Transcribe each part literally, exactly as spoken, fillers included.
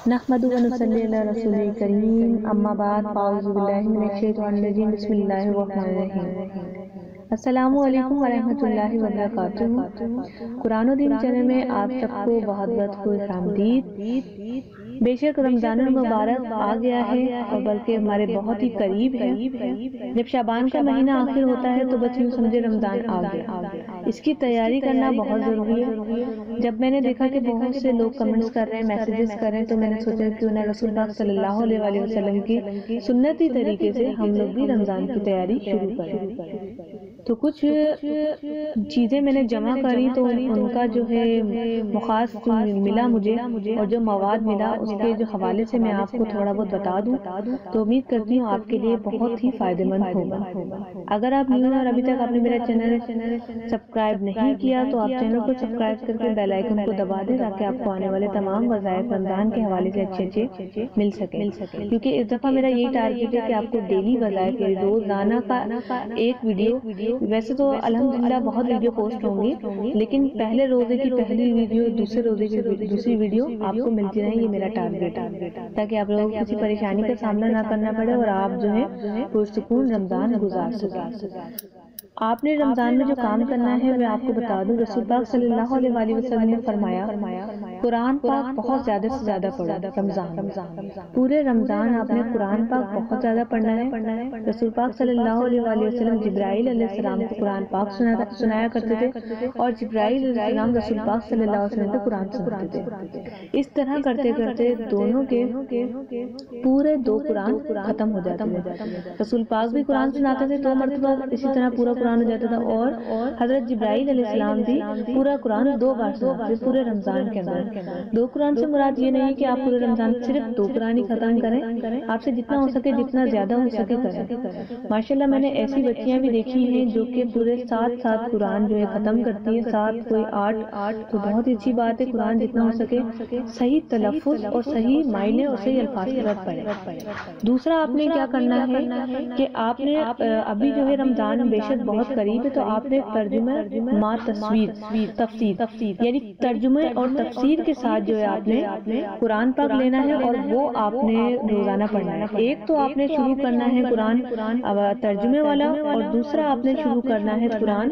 نحمد و نصلی علی رسول کریم اما بعد اعوذ باللہ من الشیطان الرجیم بسم اللہ الرحمن الرحیم السلام علیکم ورحمۃ اللہ وبرکاتہ۔ قرآن و دین چینل میں آپ سب کو بہت بہت خوش آمدید۔ بے شک رمضان المبارک آ گیا ہے اور بلکہ ہمارے بہت ہی قریب ہے۔ جب شعبان کا مہینہ آخر ہوتا ہے تو بس یوں سمجھے رمضان آ گیا۔ اس کی تیاری کرنا بہت ضروری ہے۔ جب میں نے دیکھا کہ بہت سے لوگ کمنٹس کر رہے ہیں، میسیجز کر رہے ہیں، تو میں نے سوچا کیوں نہ رسول پاک صلی اللہ علیہ وآلہ وسلم کی سنتی طریقے سے ہم لوگ بھی رمضان کی تیاری شروع کریں۔ تو کچھ چیزیں میں نے جمع کری تو ان کا جو ہے مخاص ملا مجھے، اور جو مواد ملا اس کے جو حوالے سے میں آپ کو تھوڑا بہت بتا دوں تو امید کرتی ہوں آپ کے لیے بہت ہی فائدہ مند ہوگا۔ اگر آپ نیو ہیں اور ابھی تک آپ نے میرا چینل سبسکرائب نہیں کیا تو آپ چینل کو سبسکرائب کر کے بیل آئیکن کو دبا دیں تاکہ آپ کو آنے والے تمام وظائف رمضان کے حوالے سے اچھے اچھے مل سکیں، کیونکہ اس دفعہ میرا یہی ٹارگیٹ ہے کہ آپ کو ڈیلی وظائف یعنی روزانہ کا ایک ویڈیو، ویسے تو الحمدللہ بہت ویڈیو پوسٹ ہوں گی لیکن پہلے روزے کی پہلی ویڈیو، دوسرے روزے کی دوسری ویڈیو آپ کو ملتی رہے، یہ میرا ٹارگیٹ ہے تاکہ آپ لوگوں کو کسی پریشانی کا سامنا نہ کرنا پڑے اور آپ جو ہے پرسکون رمضان گزار سکیں۔ آپ نے رمضان میں جو کام کرنا ہے میں آپ کو بتا دوں، رسول پاک صلی اللہ علیہ وآلہ وسلم نے فرمایا قرآن پاک بہت زیادہ سے زیادہ پڑھو رمضان، پورے رمضان آپ نے قرآن پاک بہت زیادہ پڑھنا ہے۔ رسول پاک صلی اللہ علیہ وآلہ وسلم جبرائیل علیہ السلام کو قرآن پاک سنایا کرتے تھے اور جبرائیل علیہ السلام رسول پاک صلی اللہ علیہ وسلم کو قرآن سناتے تھے۔ اس طرح کرتے کرتے دونوں کے پورے دو قرآن ختم ہو جاتے تھے۔ رسول پاک بھی قرآن سناتے تھے دو مرتبہ، اسی طرح پورا قرآن ہو جاتا تھا، اور حضرت جبرائیل علیہ السلام بھی پورا قرآن دو بار سناتے تھے پورے رمضان کے اندر۔ دو قرآن سے مراد یہ نہیں کہ آپ پورے رمضان صرف دو قرآن ہی ختم کریں، آپ سے جتنا ہو سکے جتنا زیادہ ہو سکے کریں۔ ماشاءاللہ میں نے ایسی بچیاں بھی دیکھی ہیں جو کہ پورے سات سات قرآن جو ہے ختم کرتی ہیں، سات کوئی آٹھ، تو بہت اچھی بات ہے۔ قرآن جتنا ہو سکے صحیح تلفظ اور صحیح معنی اور صحیح الفاظ کے ساتھ پڑھیں۔ دوسرا آپ نے کیا کرنا ہے کہ آپ نے ابھی جو ہے رمضان بے شک بہت قریب ہے تو آپ نے ترجمہ ما تصویر تفسیر یعنی ترجمے اور تفسیر کے ساتھ جو ہے آپ نے قرآن پاک لینا ہے اور وہ آپ نے روزانہ پڑھنا ہے۔ ایک تو آپ نے شروع کرنا ہے قرآن ترجمے والا، اور دوسرا آپ نے شروع کرنا ہے قرآن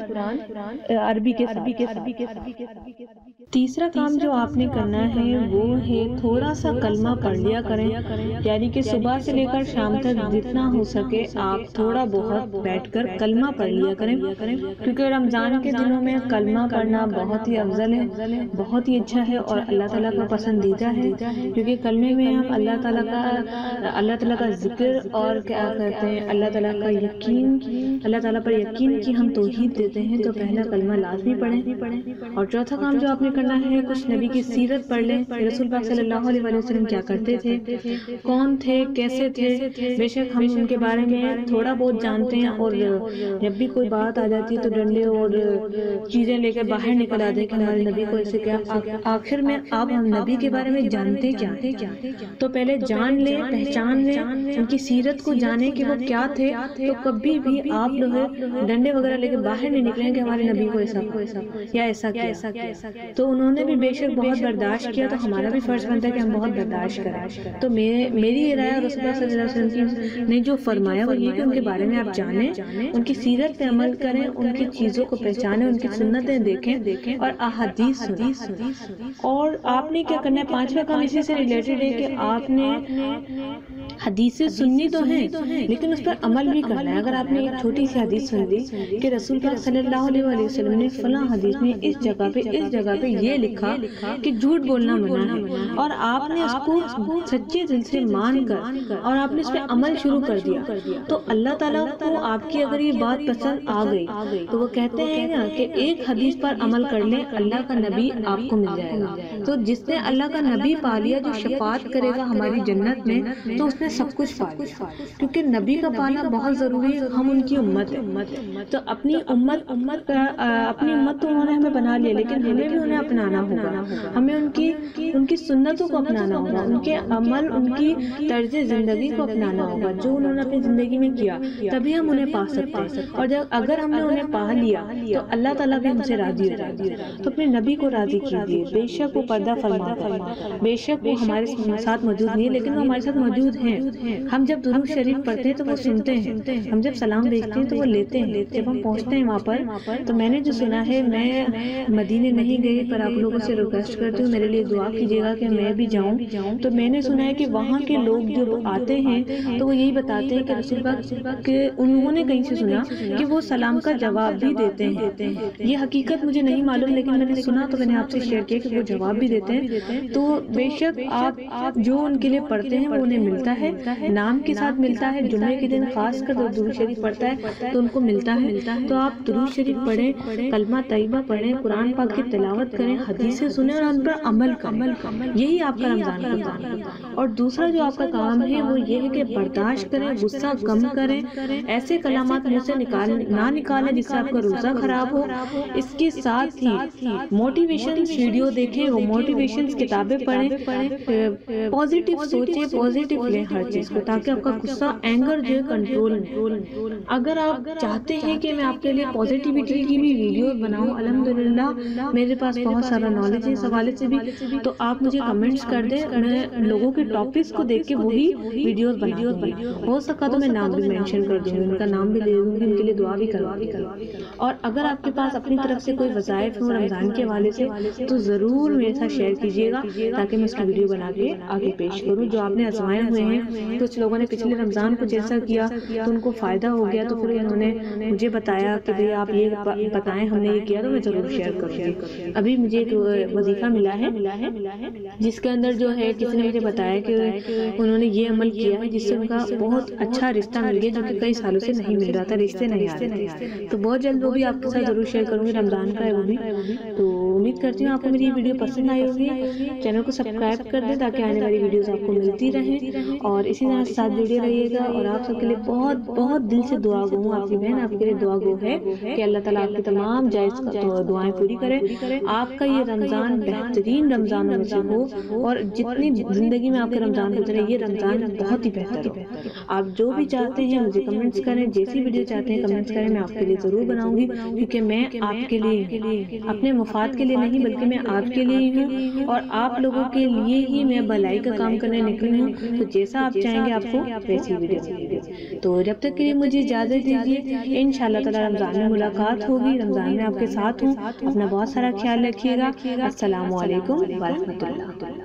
عربی کے ساتھ۔ تیسرا کام جو آپ نے کرنا ہے وہ ہے تھوڑا سا کلمہ پڑھ لیا کریں، یعنی کہ صبح سے لے کر شام تک جتنا ہو سکے آپ تھوڑا بہت بیٹھ کر کلمہ پڑھ لیا کریں، کیونکہ رمضان کے دنوں میں کلمہ پڑھنا بہت ہی افضل ہے، بہت ہی اچھا ہے اور اللہ تعالیٰ کا پسندیدہ ہے، کیونکہ کلمے میں ہم اللہ تعالیٰ کا اللہ تعالیٰ کا ذکر اور کیا کہتے ہیں اللہ تعالیٰ کا یقین، اللہ تعالیٰ پر یقین کی ہم توحید دیتے ہیں، تو پہلا کلمہ لازمی پڑھیں۔ اور چوتھا کام جو آپ نے کرنا ہے کچھ نبی کی سیرت پڑھ لیں، رسول پاک صلی اللہ علیہ وآلہ وسلم کیا کرتے تھے، کون تھے، کیسے تھے۔ بے شک ہم ان کے بارے میں تھوڑا بہت جانتے ہیں، اور جب بھی کوئی بات آ جاتی ہے تو ڈنڈے اور چیزیں لے کر باہر نکل آتے ہیں کہ ہمارے نبی کو ایسے کیا۔ آخر میں آپ ہم نبی کے بارے میں جانتے کیا، تو پہلے جان لیں، پہچان لیں، ان کی سیرت کو جانیں کہ وہ کیا تھے، تو کبھی بھی آپ لوگ ڈنڈے وغیرہ لے کے باہر نہیں نکلیں کہ ہمارے نبی کو ایسا یا ایسا کیا۔ تو انہوں نے بھی بے شک بہت برداشت کیا، تو ہمارا بھی فرض بنتا ہے کہ ہم بہت برداشت کریں۔ تو میری یہ رائے رسول اللہ صلی اللہ علیہ وسلم نے جو فرمایا وہ یہ کہ ان کے بارے میں آپ جانیں، ان کی سیرت پہ عمل کریں، ان کی چیزوں کو پہچانیں، ان کی سنتیں دیکھیں اور احادیث سنیں۔ اور آپ نے کیا کرنا ہے، پانچواں کام اسی سے ریلیٹڈ ہے کہ آپ نے حدیثیں سننی تو ہیں لیکن اس پر عمل بھی کرنا ہے۔ اگر آپ نے ایک چھوٹی سی حدیث سن لی کہ رسول پاک صلی اللہ علیہ وآلہ وسلم نے فلاں حدیث میں اس جگہ پہ اس جگہ پہ یہ لکھا کہ جھوٹ بولنا منع ہے، اور آپ نے اس کو سچے دل سے مان کر اور آپ نے اس پہ عمل شروع کر دیا، تو اللہ تعالیٰ کو آپ کی اگر یہ بات پسند آ گئی تو وہ کہتے ہیں نا کہ ایک حدیث پر عمل کر لیں اللہ کا نبی آپ کو مل جائے گا۔ تو جس نے اللہ کا نبی پا لیا جو شفاعت کرے گا ہماری جنت میں، تو اس نے سب کچھ پا لیا، کیونکہ نبی کا پانا بہت ضروری ہے، ہم ان کی امت ہے، تو اپنی امت امت اپنی امت تو انہوں نے ہمیں بنا لیا، لیکن ہمیں بھی انہیں اپنانا ہوگا، ہمیں ان کی ان کی سنتوں کو اپنانا ہوگا، ان کے عمل، ان کی طرز زندگی کو اپنانا ہوگا جو انہوں نے اپنی زندگی میں کیا، تبھی ہم انہیں پا سکتے ہیں۔ اور جب اگر ہم نے انہیں پا لیا تو اللہ تعالیٰ بھی ہم سے راضی ہو جائے گا، تو اپنے نبی کو راضی کیجیے، بے شک وہ پردہ فرما ہے، بے شک وہ ہمارے ساتھ موجود نہیں ہے لیکن وہ ہمارے ساتھ موجود ہیں۔ ہم جب درود شریف پڑھتے ہیں تو وہ سنتے ہیں، ہم جب سلام بھیجتے ہیں تو وہ لیتے ہیں، جب ہم پہنچتے ہیں وہاں پر تو میں نے جو سنا ہے، میں مدینے نہیں گئی پر آپ لوگوں سے ریکویسٹ کرتی ہوں میرے لیے دعا کیجیے گا کہ میں بھی جاؤں، تو میں نے سنا ہے کہ وہاں کے لوگ جب آتے ہیں تو وہ یہی بتاتے ہیں کہ رسول پاک کہ انہوں نے کہیں سے سنا کہ وہ سلام کا جواب بھی دیتے ہیں، یہ حقیقت مجھے نہیں معلوم لیکن میں نے سنا تو میں نے آپ سے شیئر کیا کہ وہ جواب بھی دیتے ہیں۔ تو بے شک آپ جو ان کے لیے پڑھتے ہیں وہ انہیں ملتا ہے، نام کے ساتھ ملتا ہے، جمعے کے دن خاص کر درود شریف پڑھتا ہے تو ان کو ملتا ہے، تو آپ درود شریف پڑھیں، کلمہ طیبہ پڑھیں، قرآن پاک کی تلاوت کریں، حدیثیں سنیں اور ان پر عمل کریں، یہی آپ کا رمضان کا کام ہے۔ اور دوسرا جو آپ کا کام ہے وہ یہ ہے کہ برداشت کریں، غصہ کم کریں، ایسے کلامات منہ سے نہ نکالیں جس سے آپ کا روزہ خراب ہو، اس کے ساتھ ہی موٹیویشن ویڈیو دیکھیں، وہ موٹیویشن کتابیں پڑھیں، پازیٹیو سوچیں، پازیٹیو لیں ہر چیز کو، تاکہ آپ کا غصہ، اینگر جو ہے کنٹرول میں۔ اگر آپ چاہتے ہیں کہ میں آپ کے لیے پازیٹیوٹی کی بھی ویڈیو بناؤں، الحمدللہ میرے پاس بہت سارا نالج ہے اس حوالے سے بھی، تو آپ مجھے کمنٹس کر دیں، میں لوگوں کے ٹاپکس کو دیکھ کے وہی ویڈیوز بنا دوں گی، ہو سکا تو میں نام بھی مینشن کر دوں گی، ان کا نام بھی دے دوں گی، ان کے لیے دعا بھی کروا دوں گی۔ اور اگر آپ کے پاس اپنی طرف سے کوئی وظائف ہو رمضان کے حوالے سے تو ضرور میرے ساتھ شیئر کیجیے گا تاکہ میں اس کی ویڈیو بنا کے آگے پیش کروں۔ جو آپ نے آزمائے ہوئے ہیں، کچھ لوگوں نے پچھلے رمضان کو جیسا کیا تو ان کو فائدہ ہو گیا، تو پھر انہوں نے مجھے بتایا کہ بھئی آپ یہ بتائیں، ہم نے یہ کیا، تو میں ضرور شیئر کروں گی۔ ابھی مجھے ایک وظیفہ ملا ہے جس کے اندر جو ہے کسی نے مجھے بتایا کہ انہوں نے یہ عمل کیا ہے جس سے ان کا بہت اچھا رشتہ مل گیا، جو کہ کئی سالوں سے نہیں مل رہا تھا، رشتے نہیں آ رہے تھے، تو بہت جلد وہ بھی آپ کے ساتھ ضرور شیئر کروں گی، رمضان کا ہے وہ بھی۔ تو امید کرتی ہوں آپ کو میری یہ ویڈیو پسند آئی ہوگی، چینل کو سبسکرائب کر دیں تاکہ آنے والی ویڈیوز آپ کو ملتی رہیں، اور اسی طرح ساتھ جڑے رہیے گا۔ اور آپ سب کے لیے بہت بہت دل سے دعا گو ہوں، آپ کی بہن آپ کے لیے دعا گو ہے کہ اللہ تعالیٰ آپ کی تمام جائز دعائیں پوری کرے، آپ کا یہ رمضان بہترین رمضانوں میں سے ہو، اور جتنی زندگی میں آپ کے رمضان گزرے یہ رمضان بہت ہی بہتر ہو۔ آپ جو بھی چاہتے ہیں مجھے کمنٹس کریں، جیسی ویڈیو چاہتے ہیں کمنٹس کریں، میں آپ کے لیے ضرور بناؤں گی، کیونکہ میں آپ کے لیے ہوں، اپنے مفاد کے لیے نہیں بلکہ میں آپ کے لیے ہی ہوں، اور آپ لوگوں کے لیے ہی میں بھلائی کا کام کرنے نکلی ہوں، تو جیسا آپ چاہیں گے آپ کو ویسی ویڈیو ملے گی۔ تو جب تک کے لیے مجھے اجازت دیجیے، انشاءاللہ تعالی رمضان میں ملاقات ہوگی، رمضان میں آپ کے ساتھ ہوں، اپنا بہت سارا خیال رکھیے گا۔ السلام علیکم ورحمۃ اللہ۔